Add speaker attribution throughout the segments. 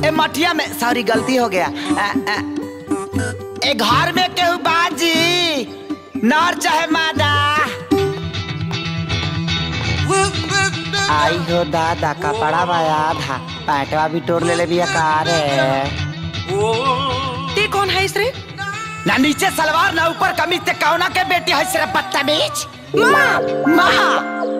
Speaker 1: ए मठिया में सॉरी गलती हो गया। ए घर में केहू बाजी नर चाहे मादा। आई हो दादा कपड़ा बाया था पैटवा भी तोड़ ले भी कार है।
Speaker 2: ते कौन है इस रे?
Speaker 1: ना नीचे सलवार ना ऊपर कमीज ते कौना के बेटी है सिर्फ बदतमीज। माँ माँ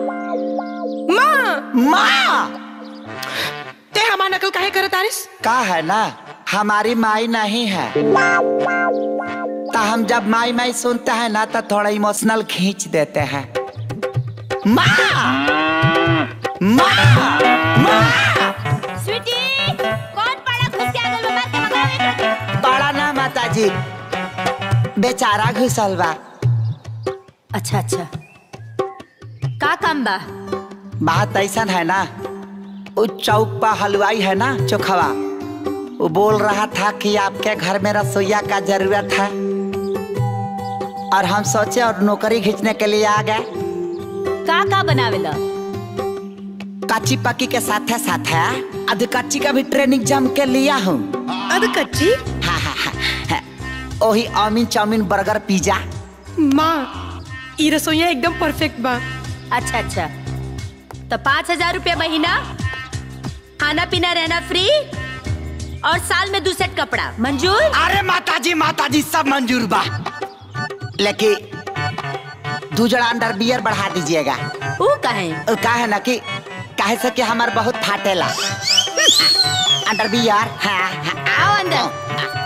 Speaker 2: माँ
Speaker 1: माँ
Speaker 2: ते हमारा नकल काहे करत आरिस?
Speaker 1: का है ना हमारी माई नहीं है तो हम जब माई माई सुनते हैं ना तो थोड़ा इमोशनल खींच देते हैं। माँ माँ माँ
Speaker 3: स्वीटी कौन पड़ा घुस के आगल में मार के भगावे?
Speaker 1: बड़ा ना माताजी बेचारा घुसल बा।
Speaker 3: अच्छा अच्छा का काम बा?
Speaker 1: बात ऐसा है ना वो चौक पर हलवाई है ना चोखवा वो बोल रहा था कि आपके घर में रसोईया का जरूरत है और हम सोचे और नौकरी खींचने के लिए आ गए।
Speaker 3: का बनावेला?
Speaker 1: कच्ची पक्की के साथ है आधी कच्ची का भी ट्रेनिंग जम के लिया हूँ।
Speaker 2: आधी कच्ची?
Speaker 1: हाँ हाँ हाँ वही आमीन चाउमीन बर्गर पिज्जा।
Speaker 2: माँ ये रसोईया एकदम परफेक्ट बा।
Speaker 3: अच्छा अच्छा तो 5,000 रुपया महीना, खाना पीना रहना फ्री और साल में 2 सेट कपड़ा मंजूर?
Speaker 1: अरे माताजी सब मंजूर बा लेकिन 2 जड़ा अंडर बियर बढ़ा दीजिएगा।
Speaker 3: वो काहे?
Speaker 1: काहे ना कि काहे से कि हमार बहुत फाटेला अंडर बियर। हाँ
Speaker 3: आओ अंदर।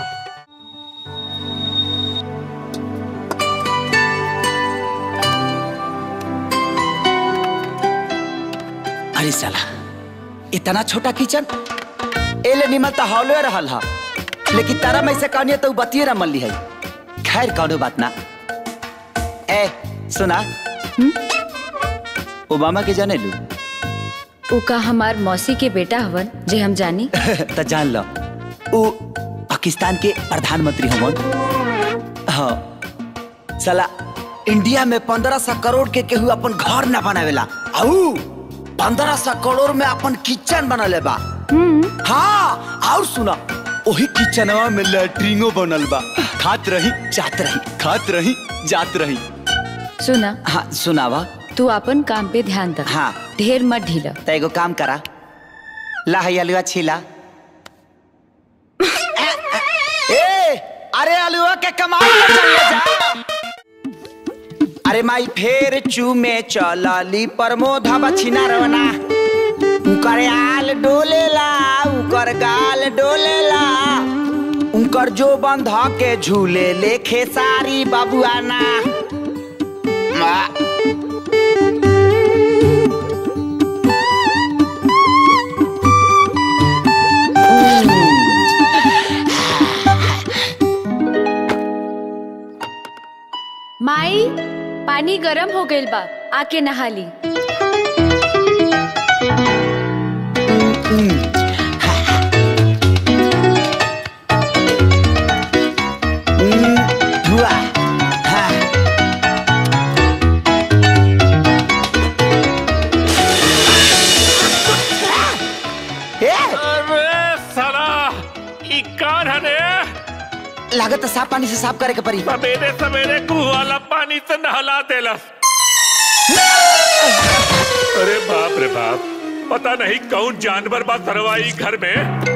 Speaker 1: अरे साला इतना छोटा किचन एले निमल तो हॉले रहल हा लेकिन तारा में से कहनी तो बतिये न मल्ली है। खैर कौनो बात ना। ए सुना ओबामा के जाने लू?
Speaker 4: उका हमार मौसी के बेटा हवन जे हम जानी।
Speaker 1: तो जान लो वो पाकिस्तान के प्रधानमंत्री हवन। हाँ साला इंडिया में 1500 करोड़ के केहू अपन घर न बनावेला आऊ 1500 करोड़ में अपन किचन बनले बा। हाँ और सुना वही किचनवा में लैट्रिनो बनल बा। खात रही जात रही खात रही जात रही।
Speaker 4: सुना।
Speaker 1: हाँ सुनावा।
Speaker 4: तू अपन काम पे ध्यान दे।
Speaker 1: हाँ
Speaker 4: ढेर मत ढीला।
Speaker 1: तो एगो काम करा ला है अलुआ छीला। ए अरे अलुआ के कमाल पे चल जा। अरे माई फेर चूमे चलली प्रमोद बछिना रवना उकर आल डोलेला उकर गाल डोलेला उकर जो बंध के झूले लेखे सारी बाबुआना।
Speaker 4: माई पानी गरम हो गइल बा आके नहा ली।
Speaker 1: लागत साफ पानी से साफ करे के पड़ी।
Speaker 5: सवेरे सवेरे कुआं वाला पानी से नहला देलस। अरे बाप रे बाप पता नहीं कौन जानवर बा सरवाई घर में।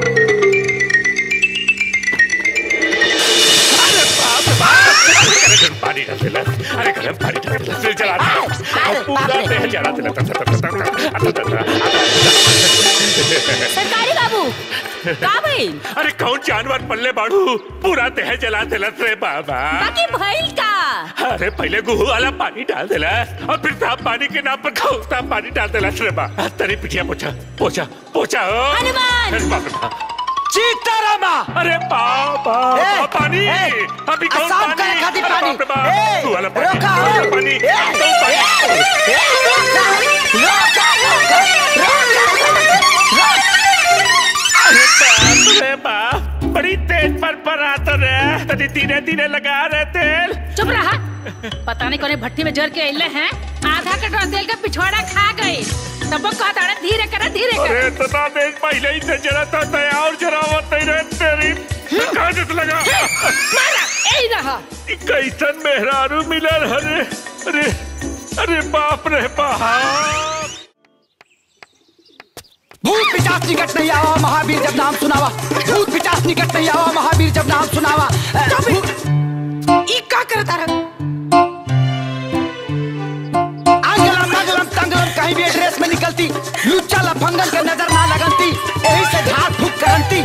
Speaker 5: अरे बाप रे बाप गर्म पानी डाल देलस। अरे गर्म पानी डाल देलस फिर जला देलस और पूरा देह जला देलस।
Speaker 3: सरकारी बाबू का भइल?
Speaker 5: अरे कौन जानवर पल्ले बाड़ू पूरा देह जला देलस रे बाबा।
Speaker 3: बाकी भइल का?
Speaker 5: अरे पहले गुहू वाला पानी डाल देलस और फिर साफ पानी के नाम पर खौफता पानी डाल देलस रे बा। तेरी पिटिया पोछा पोछा पोछा।
Speaker 3: हनुमान
Speaker 1: सीतारामा।
Speaker 5: अरे बाबा पानी अभी कौन पानी?
Speaker 1: पानी
Speaker 5: वाला पानी बड़ी तेज पर आता रे तनी धीरे धीरे लगा रहे तेल।
Speaker 6: चुप रहा। पता नहीं कोने भट्टी में जर के अइले हैं आधा कटोरा तेल का पिछवाड़ा खा गई तब कहता धीरे रे
Speaker 5: अरे इतना देख पहले ही से जरा था तया और जरावत नहीं रहे तेरी कहाँ जत लगा
Speaker 6: मारा ए रहा
Speaker 5: कैसन मेहरारू मिलल हरे अरे अरे बाप रे बाप
Speaker 1: भूत पिशाच निकट नहीं आवा महावीर जब नाम सुनावा भूत पिशाच निकट नहीं आवा महावीर जब नाम सुनावा
Speaker 2: ई का करता रहा
Speaker 1: आंगलम मगलम तंगलम कहीं भी एड्रेस में निकलती लुच्चा लफंगन के नजर ना लगनती यही से झाड़ फूक करंती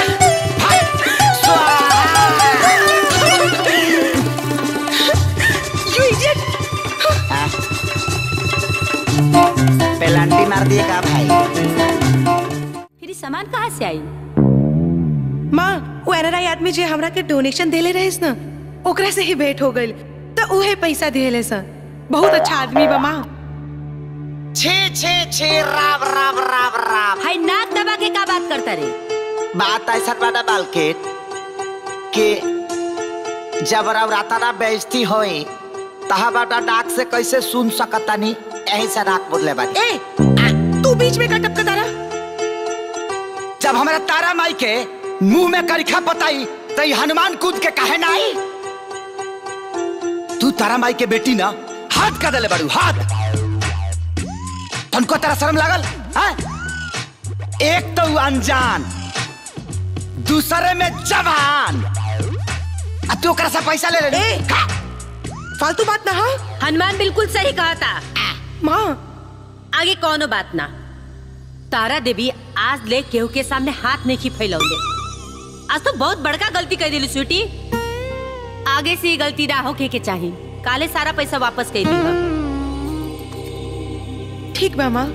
Speaker 1: पेलांटी मार दिए का भाई
Speaker 3: फिर सामान कहाँ से आई?
Speaker 2: माँ वो एनआरआई आदमी जे हमरा के डोनेशन देले रहे ना ओकरा से ही भेंट हो गई तो उहे पैसा दिले सा बहुत अच्छा आदमी बा माँ।
Speaker 1: छे छे छे राव राव राव राव
Speaker 3: हाय नाक दबा के का बात करता रे?
Speaker 1: बात ऐसा बड़ा बालकेट कि जब राताना बेइज्जती होई तहा बाटा डाक से कैसे सुन सकता नहीं यही से नाक बोले बानी।
Speaker 2: ए तू बीच में का टपकता रहा?
Speaker 1: जब हमारा तारा माई के मुंह में करिखा पताई तो ये हनुमान कूद के कहे ना आई। तू तारा माई के बेटी ना हाथ का दले बड़ू हाथ तुमको तेरा शर्म लागल हाँ? एक तो अनजान दूसरे में जवान तू ओकरा से पैसा ले ले
Speaker 2: फालतू बात ना हाँ?
Speaker 3: हनुमान बिल्कुल सही कहा था
Speaker 2: माँ
Speaker 3: आगे कौनो बात ना। तारा देवी आज ले केहू के सामने हाथ नहीं की फैलौले। आज तो बहुत बड़का गलती कर दिली स्वीटी। आगे से ये गलती ना होके के चाहिए। काले सारा पैसा वापस कर दी।
Speaker 2: ठीक बा माँ।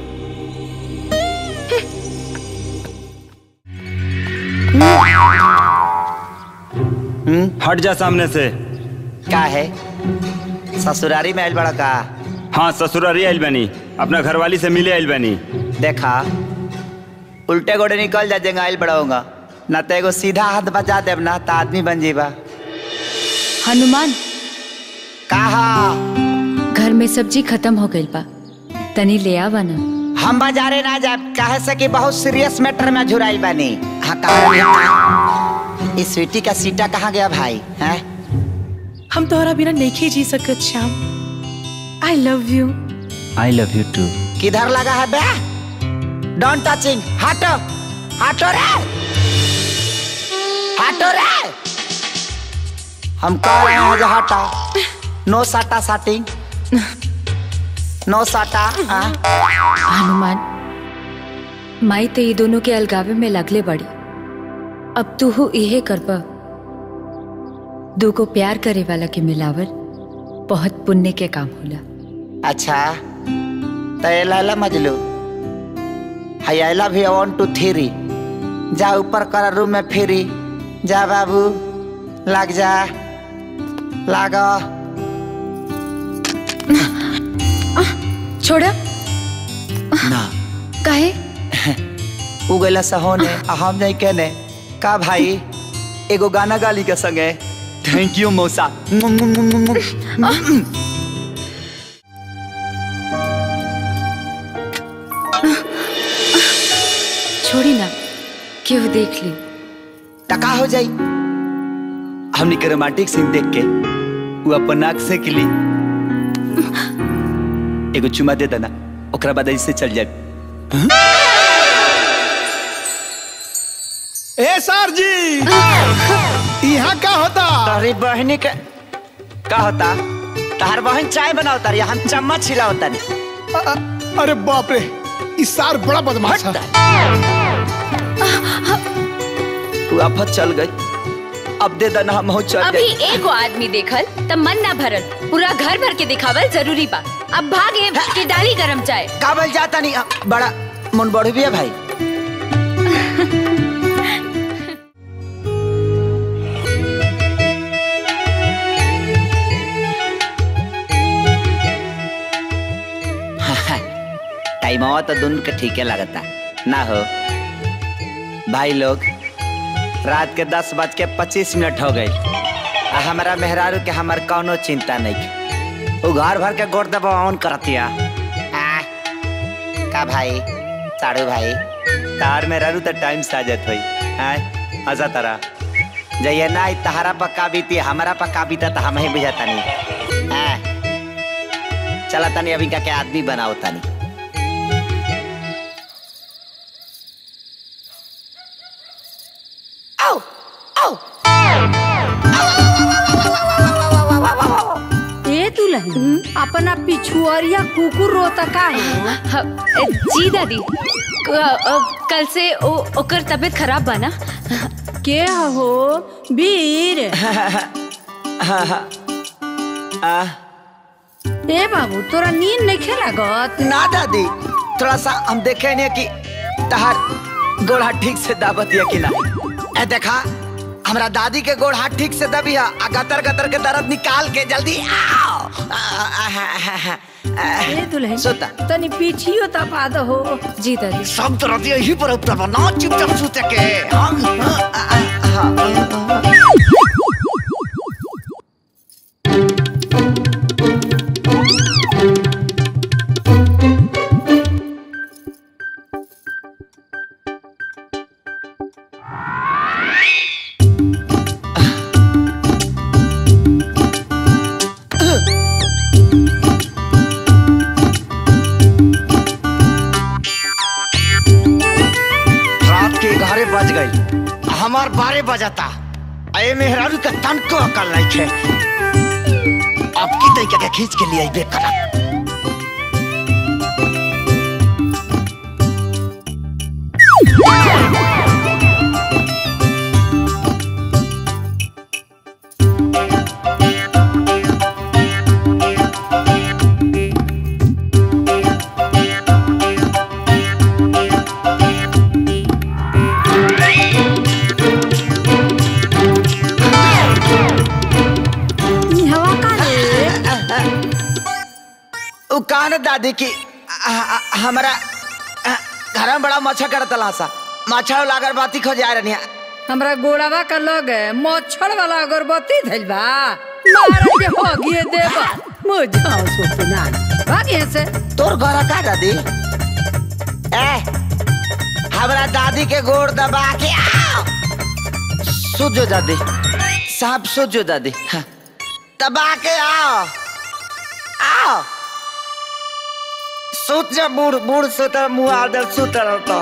Speaker 7: हट जा सामने से।
Speaker 1: क्या है ससुरारी में आइल बड़ा का?
Speaker 7: हाँ ससुरारी आइल बनी अपना घरवाली से मिले आइल बनी।
Speaker 1: देखा उल्टे गोड़े निकल जा जेंगा आइल बड़ा होगा ना तो एगो सीधा हाथ बजा देव ना तो आदमी बन जीवा।
Speaker 4: हनुमान
Speaker 1: कहा
Speaker 4: घर में सब्जी खत्म हो गई बा तनी ले आवा ना।
Speaker 1: हम बाजारे ना जाए कहे से कि बहुत सीरियस मैटर में झुराई बनी। हाँ कहा इस स्वीटी का सीटा कहाँ गया भाई हैं?
Speaker 2: हम तोहरा बिना नहीं जी सकत Shyam. I love you.
Speaker 7: I love you too.
Speaker 1: किधर लगा है बे? Don't touching. हटो हटो रे हटो रे। हम कह रहे हैं जो हटा। नो साटा साटिंग नो साटा।
Speaker 4: हनुमान माई तो ये दोनों के अलगावे में लगले बड़ी। अब तू हो इहे करबा। दो को प्यार करे वाला के मिलावर बहुत पुण्य के काम होला।
Speaker 1: अच्छा तो ये लैला मजलू हाय आई लव यू 1 2 3 जा ऊपर कर रूम में फिरी जा बाबू लग जा लागा।
Speaker 4: छोड़ा
Speaker 1: ना
Speaker 4: काहे?
Speaker 1: उगला सहोने हम नहीं कहने का भाई एगो गाना गाली के संगे। थैंक यू मौसा।
Speaker 4: छोड़ी ना क्यों देख ली
Speaker 1: टका हो जाई। हमने के रोमांटिक सीन देख के वो अपन नाक से किली एगो चुमा दे देना ओकरा बाद ऐसे चल जाए।
Speaker 8: ए सर जी यहाँ क्या होता?
Speaker 1: तारी बहनी के का होता? तार बहन चाय बनाओ तारी हम चम्मच छिलाओ तारी।
Speaker 8: अरे बाप रे इस सार बड़ा बदमाश है।
Speaker 1: तू आफत चल गई अब दे देना हम हो चल
Speaker 4: अभी एगो आदमी देखल तब मन ना भरल पूरा घर भर के दिखावल जरूरी बा। अब भागे के डाली गरम चाय।
Speaker 1: काबल जाता नहीं बड़ा मन बढ़ भी है भाई। टाइम तो दोनों के ठीक है लगता ना हो भाई लोग। रात के 10:25 हो गई। हमारा मेहरारू के हमार कौनो चिंता नहीं। वो घर भर के गोड़ दबा ऑन करतिया। का भाई साड़ू भाई तार में रहू तो टाइम से आ जात होई हां आजा तारा जइए ना तहारा पक्का बीती हमारा पक्का बीता तो हम ही बुझाता नहीं हां चला तनी अभी का क्या आदमी बनाओ तनी आओ आओ
Speaker 9: ए दुल्हन अपना पिछुआरिया कुकुर रोता का है?
Speaker 4: जी दादी कल से ओकर तबीयत खराब बना।
Speaker 9: के हो वीर? ए बाबू तोरा नींद नहीं खेलागत?
Speaker 1: ना दादी थोड़ा सा हम देखे नहीं कि तहार गोड़ हाथ ठीक से दाबत है कि ना। ए देखा हमरा दादी के गोड़ हाथ ठीक से दबी है गतर गतर के दर्द निकाल के जल्दी आओ।
Speaker 9: ए दुल्हन
Speaker 1: सोता
Speaker 9: तनी पीछियो तपा दो हो।
Speaker 4: जी दादी
Speaker 1: सब तरह यही पर उत्तर बना चुपचाप सोते के हम बज गई हमार 12 बजाता अये मेहरारू का तन को अकल नहीं है अब की तरीके के खींच के लिए बेकरा कान दादी की हमारा घर में बड़ा मच्छर करता लासा मच्छर अगरबत्ती खो जा रही
Speaker 9: हमरा गोड़ावा का लग मच्छर वाला अगरबत्ती धइल बा मार के हो गिए देबा मुझा सुतना भागे से
Speaker 1: तोर घर का दादी ए हमरा दादी के गोड़ दबा के आओ सुजो दादी साहब सुजो दादी दबा के आओ आओ सूत जा बूढ़ बूढ़ सूत मुँह आदर सूत रहता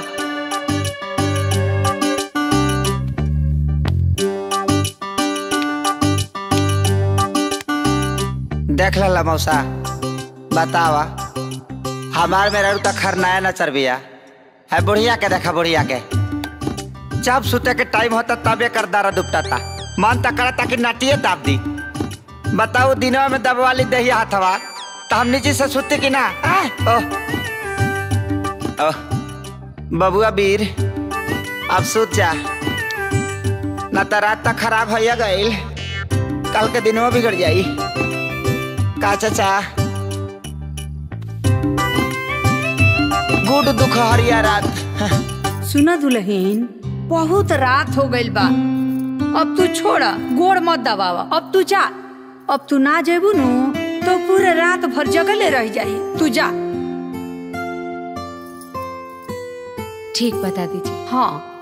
Speaker 1: देख ला मौसा बतावा हमार में रहू तक खरनाया न चरबिया है बुढ़िया के देखा बुढ़िया के जब सूते के टाइम होता तबे कर दारा दुपटाता मन तक करता कि नाटिए दाब दी बताओ दिनों में दबवाली दही हाथवा तो हम नीचे से सुते कि ना ओह बबुआ वीर अब सोच जा न तो रात तक खराब है गईल कल के दिनों बिगड़ जाई का चाचा गुड दुख हरिया रात
Speaker 9: सुना दुल्हन बहुत रात हो गईल बा अब तू छोड़ा गोड़ मत दबावा अब तू जा अब तू ना जेबू नु तो पूरे रात भर जगले रह जाई तू जा
Speaker 4: ठीक बता दीजिए।
Speaker 9: हाँ